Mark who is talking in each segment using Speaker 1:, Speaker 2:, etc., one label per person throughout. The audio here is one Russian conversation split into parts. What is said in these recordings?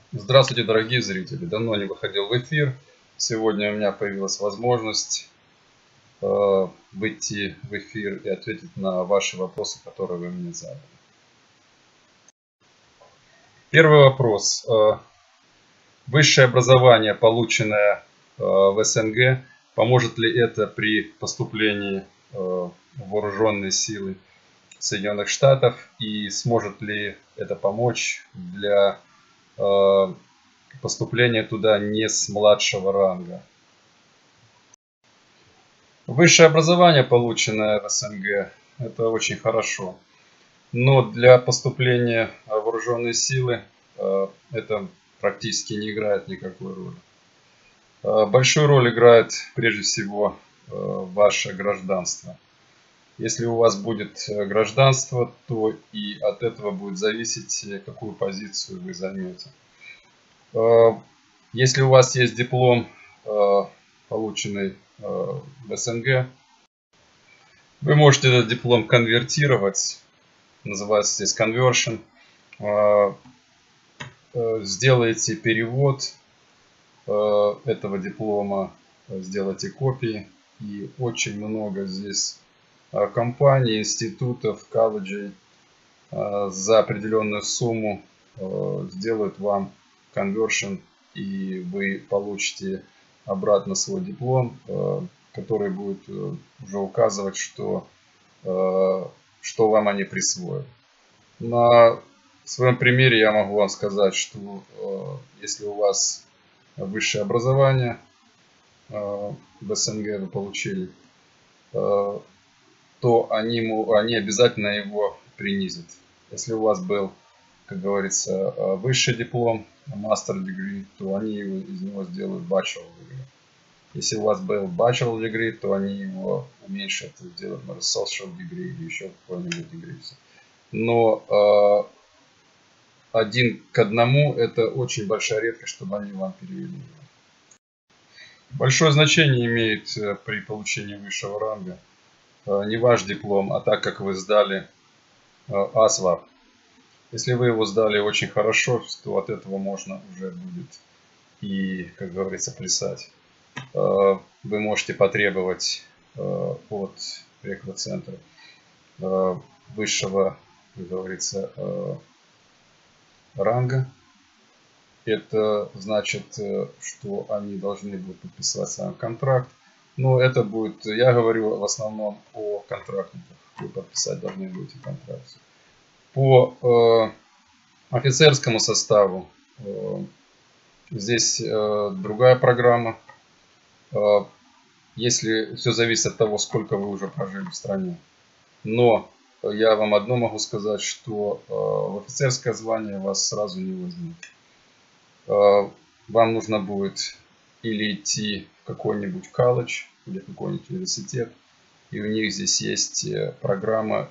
Speaker 1: Здравствуйте, дорогие зрители! Давно не выходил в эфир. Сегодня у меня появилась возможность выйти в эфир и ответить на ваши вопросы, которые вы мне задали. Первый вопрос. Высшее образование, полученное в СНГ, поможет ли это при поступлении в вооруженные силы Соединенных Штатов и сможет ли это помочь для поступления туда не с младшего ранга? Высшее образование, полученное в СНГ, это очень хорошо. Но для поступления в вооруженные силы это практически не играет никакой роли. Большую роль играет прежде всего ваше гражданство. Если у вас будет гражданство, то и от этого будет зависеть, какую позицию вы займете. Если у вас есть диплом, полученный в СНГ, вы можете этот диплом конвертировать, называется здесь conversion. Сделаете перевод этого диплома, сделайте копии. И очень много здесь компаний, институтов, колледжей за определенную сумму сделают вам conversion, и вы получите обратно свой диплом, который будет уже указывать, что вам они присвоят. На своем примере я могу вам сказать, что если у вас высшее образование в СНГ вы получили, то они обязательно его принизят. Если у вас был, как говорится, высший диплом, master degree, то они из него сделают bachelor degree. Если у вас был bachelor degree, то они его уменьшат, сделают, может, social degree или еще какой-нибудь degree. Но один к одному это очень большая редкость, чтобы они вам перевели. Большое значение имеет при получении высшего ранга не ваш диплом, а так как вы сдали ASVAB. Если вы его сдали очень хорошо, то от этого можно уже будет и, как говорится, плясать. Вы можете потребовать от рекрут-центра высшего, как говорится, ранга. Это значит, что они должны будут подписать с вами контракт. Но это будет, я говорю в основном о контрактниках. Вы подписать должны будете контракт. По офицерскому составу здесь другая программа. Если все зависит от того, сколько вы уже прожили в стране. Но я вам одно могу сказать, что в офицерское звание вас сразу не возьмут. Вам нужно будет или идти в какой-нибудь колледж или какой-нибудь университет, и у них здесь есть программа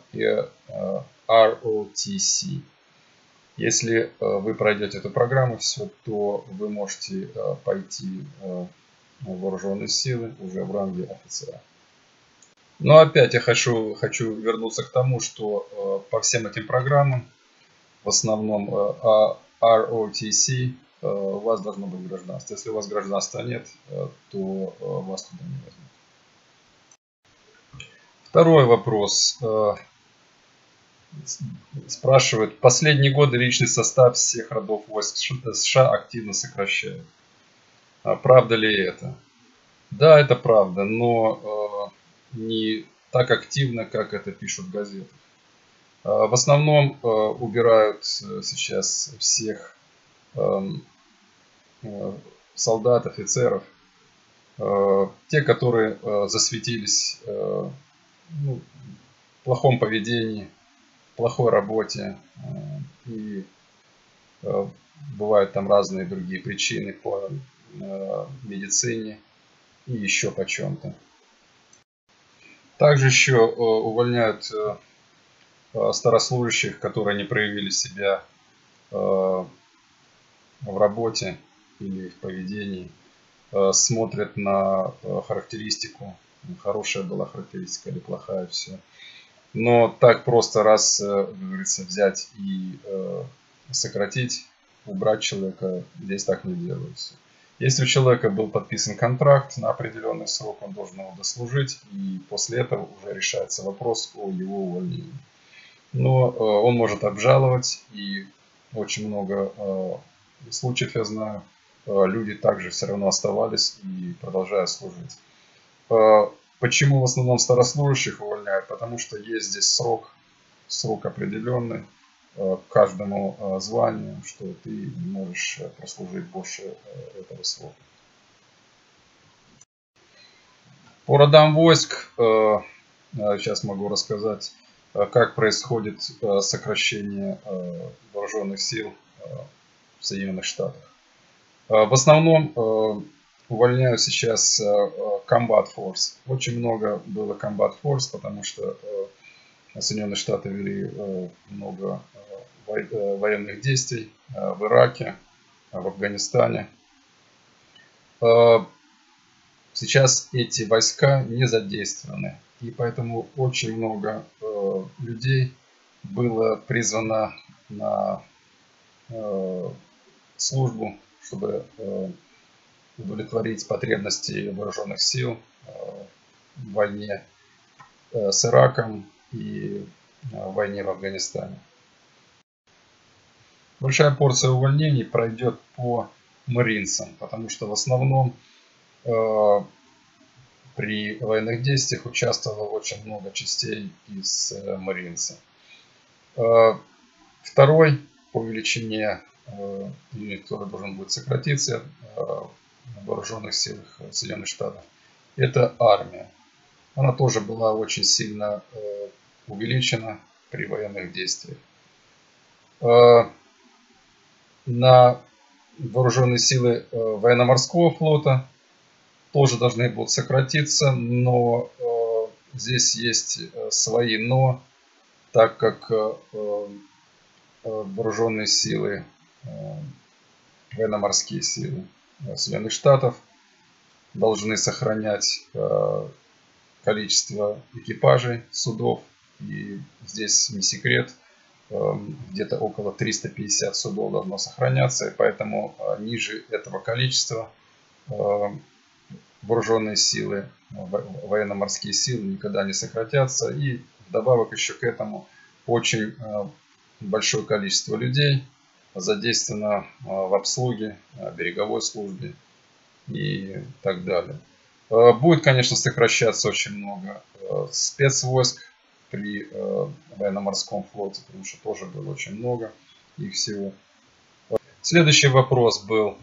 Speaker 1: ROTC. Если вы пройдете эту программу, все, то вы можете пойти в вооруженные силы уже в ранге офицера. Но опять я хочу вернуться к тому, что по всем этим программам, в основном ROTC, у вас должно быть гражданство. Если у вас гражданства нет, то вас туда не возьмут. Второй вопрос. Спрашивают, последние годы личный состав всех родов войск США активно сокращают. Правда ли это? Да, это правда, но не так активно, как это пишут газеты. В основном убирают сейчас всех солдат, офицеров, те, которые засветились в плохом поведении, плохой работе, и бывают там разные другие причины по медицине и еще по чем-то. Также еще увольняют старослужащих, которые не проявили себя в работе или в поведении, смотрят на характеристику, хорошая была характеристика или плохая, все. Но так просто раз, как говорится, взять и сократить убрать человека здесь так не делается. Если у человека был подписан контракт на определенный срок, он должен его дослужить, и после этого уже решается вопрос о его увольнении. Но он может обжаловать, и очень много случаев я знаю, люди также все равно оставались и продолжают служить. Почему в основном старослужащих увольняют? Потому что есть здесь срок определенный каждому званию, что ты не можешь прослужить больше этого срока. По родам войск сейчас могу рассказать, как происходит сокращение вооруженных сил в Соединенных Штатах. В основном увольняют сейчас Combat Force. Очень много было Combat Force, потому что Соединенные Штаты вели много военных действий в Ираке, в Афганистане. Сейчас эти войска не задействованы, и поэтому очень много людей было призвано на службу, чтобы удовлетворить потребности вооруженных сил в войне с Ираком и в войне в Афганистане. Большая порция увольнений пройдет по маринцам, потому что в основном при военных действиях участвовало очень много частей из маринца. Второй по величине юнит, который должен будет сократиться в вооруженных силах Соединенных Штатов, это армия. Она тоже была очень сильно увеличена при военных действиях. На вооруженные силы военно-морского флота тоже должны будут сократиться, но здесь есть свои но, так как вооруженные силы, военно-морские силы Соединенных Штатов должны сохранять количество экипажей судов, и здесь не секрет, где-то около 350 судов должно сохраняться, и поэтому ниже этого количества вооруженные силы, военно-морские силы никогда не сократятся, и вдобавок еще к этому очень большое количество людей задействовано в обслуге, береговой службе и так далее. Будет, конечно, сокращаться очень много спецвойск при военно-морском флоте, потому что тоже было очень много их всего. Следующий вопрос был: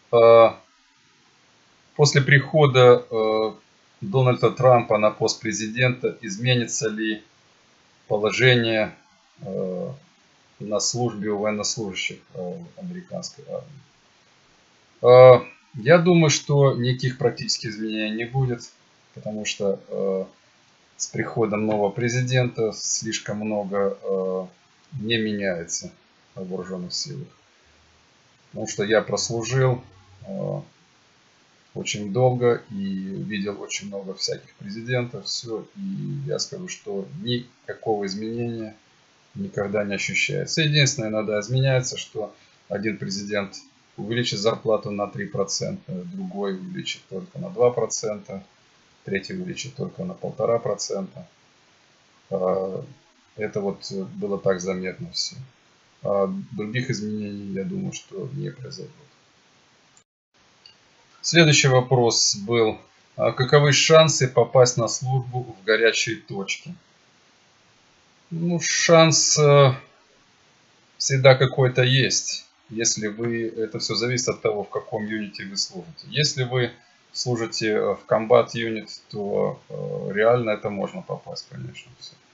Speaker 1: после прихода Дональда Трампа на пост президента изменится ли положение на службе у военнослужащих американской армии? Я думаю, что никаких практических изменений не будет, потому что с приходом нового президента слишком много не меняется в вооруженных силах. Потому что я прослужил очень долго и видел очень много всяких президентов, все, и я скажу, что никакого изменения никогда не ощущается. Единственное, иногда изменяется, что один президент увеличит зарплату на 3%, другой увеличит только на 2%, третий увеличит только на 1,5%. Это вот было так заметно все. Других изменений, я думаю, что не произойдет. Следующий вопрос был: каковы шансы попасть на службу в горячие точки? Ну, шанс всегда какой-то есть. Если вы, это все зависит от того, в каком юните вы служите. Если вы служите в Combat Unit, то реально это можно попасть, конечно.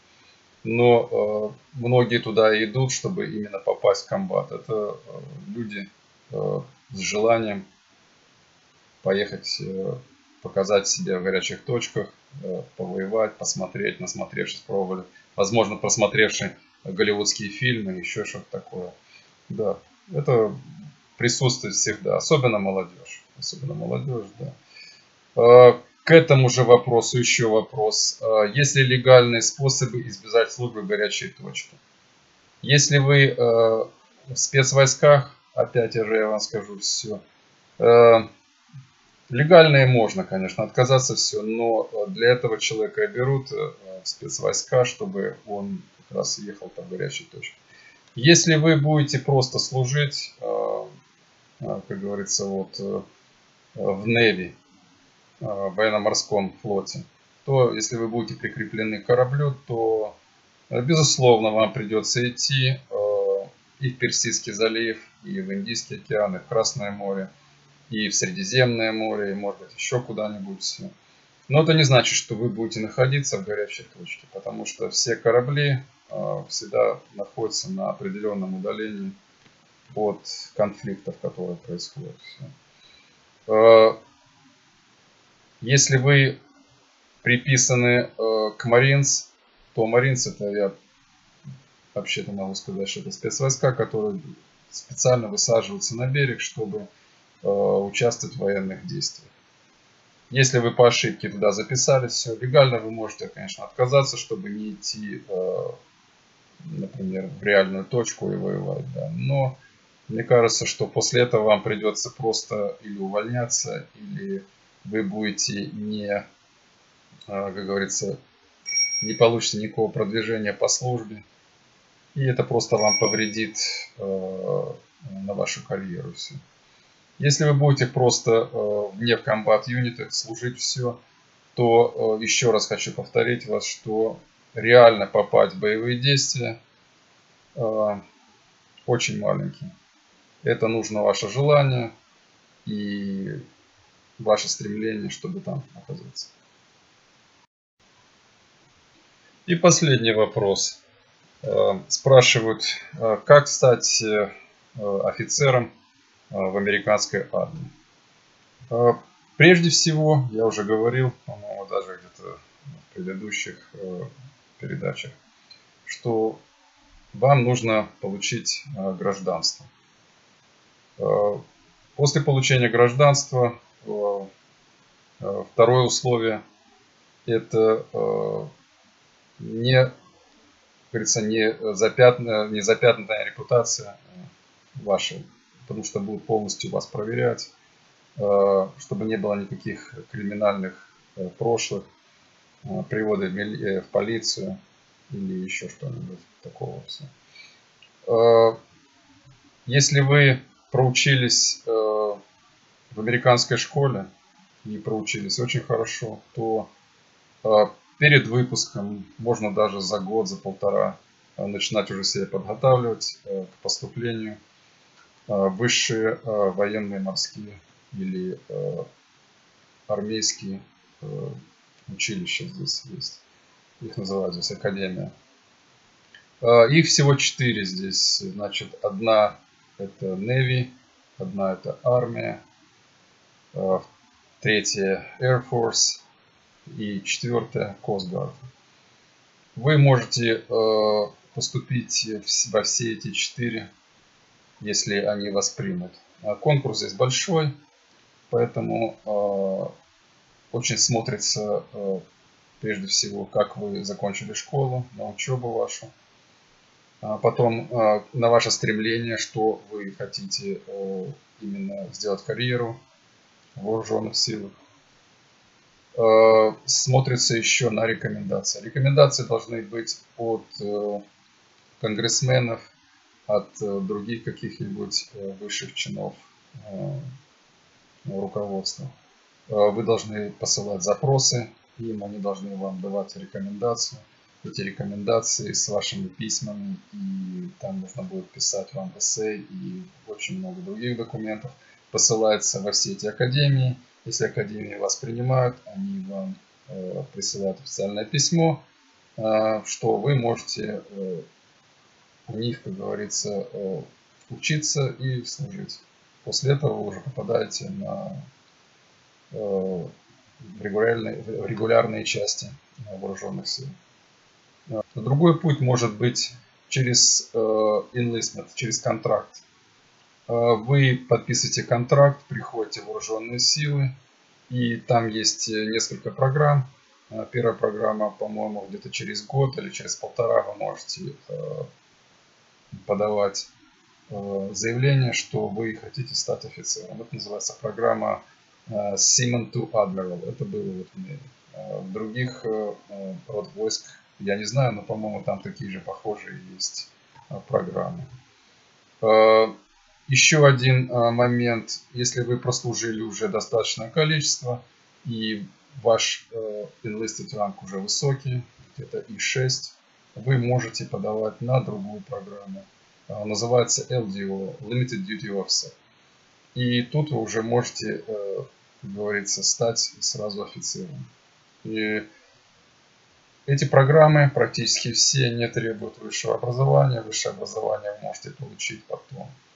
Speaker 1: Но многие туда идут, чтобы именно попасть в Combat. Это люди с желанием поехать, показать себя в горячих точках, повоевать, посмотреть, насмотревшись, пробовали. Возможно, просмотревшие голливудские фильмы, еще что-то такое. Да, это присутствует всегда, особенно молодежь. Особенно молодежь, да. К этому же вопросу еще вопрос: есть ли легальные способы избежать службы в горячей точке? Если вы в спецвойсках, опять же я вам скажу все. Легальные можно, конечно, отказаться все, но для этого человека и берут в спецвойска, чтобы он как раз ехал по горячей точке. Если вы будете просто служить, как говорится, вот в Navy, в военно-морском флоте, то если вы будете прикреплены к кораблю, то, безусловно, вам придется идти и в Персидский залив, и в Индийский океан, и в Красное море, и в Средиземное море, и, может быть, еще куда-нибудь. Но это не значит, что вы будете находиться в горячей точке, потому что все корабли всегда находятся на определенном удалении от конфликтов, которые происходят. Если вы приписаны к Маринс, то Маринс, это я вообще-то могу сказать, что это спецвойска, которые специально высаживаются на берег, чтобы участвовать в военных действиях. Если вы по ошибке туда записались, все легально, вы можете, конечно, отказаться, чтобы не идти, например, в реальную точку и воевать. Да. Но мне кажется, что после этого вам придется просто или увольняться, или вы будете не, как говорится, не получите никакого продвижения по службе. И это просто вам повредит на вашу карьеру. Все. Если вы будете просто вне комбат юнитах служить все, то еще раз хочу повторить вас, что реально попасть в боевые действия очень маленький. Это нужно ваше желание и ваше стремление, чтобы там оказаться. И последний вопрос. Спрашивают, как стать офицером в американской армии. Прежде всего, я уже говорил, по-моему, даже где-то в предыдущих передачах, что вам нужно получить гражданство. После получения гражданства второе условие – это не запятнанная репутация ваша, потому что будут полностью вас проверять, чтобы не было никаких криминальных прошлых, приводы в полицию или еще что-нибудь такого. Если вы проучились в американской школе и проучились очень хорошо, то перед выпуском можно даже за год, за полтора начинать уже себя подготавливать к поступлению в высшие военные морские или армейские училища здесь есть. Их называют здесь академия. Их всего 4 здесь. Значит, одна это Navy, одна это армия, третья Air Force и четвертая Coast Guard. Вы можете поступить во все эти 4, если они вас примут. Конкурс здесь большой, поэтому очень смотрится прежде всего, как вы закончили школу, на учебу вашу. Потом на ваше стремление, что вы хотите именно сделать карьеру в вооруженных силах. Смотрится еще на рекомендации. Рекомендации должны быть от конгрессменов, от других каких-нибудь высших чинов руководства. Вы должны посылать запросы им, они должны вам давать рекомендации. Эти рекомендации с вашими письмами, и там нужно будет писать вам эссе и очень много других документов. Посылается во все эти академии. Если академии вас принимают, они вам присылают официальное письмо, что вы можете у них, как говорится, учиться и служить. После этого вы уже попадаете на регулярные части вооруженных сил. Другой путь может быть через enlistment, через контракт. Вы подписываете контракт, приходите в вооруженные силы, и там есть несколько программ. Первая программа, по-моему, где-то через год или через полтора вы можете подавать заявление, что вы хотите стать офицером. Это называется программа Seaman to Admiral. Это было вот в Navy. В других род войск я не знаю, но, по-моему, там такие же похожие есть программы. Еще один момент. Если вы прослужили уже достаточное количество и ваш enlisted ранг уже высокий, где-то И6, вы можете подавать на другую программу. Называется LDO, Limited Duty Officer. И тут вы уже можете, как говорится, стать сразу офицером. И эти программы практически все не требуют высшего образования. Высшее образование вы можете получить потом.